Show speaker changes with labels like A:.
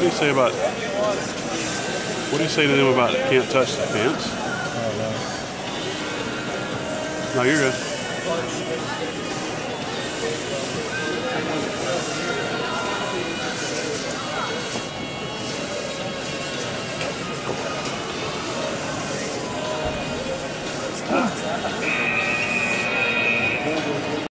A: do you say about? What do you say to them about can't touch the fence? No, you're good.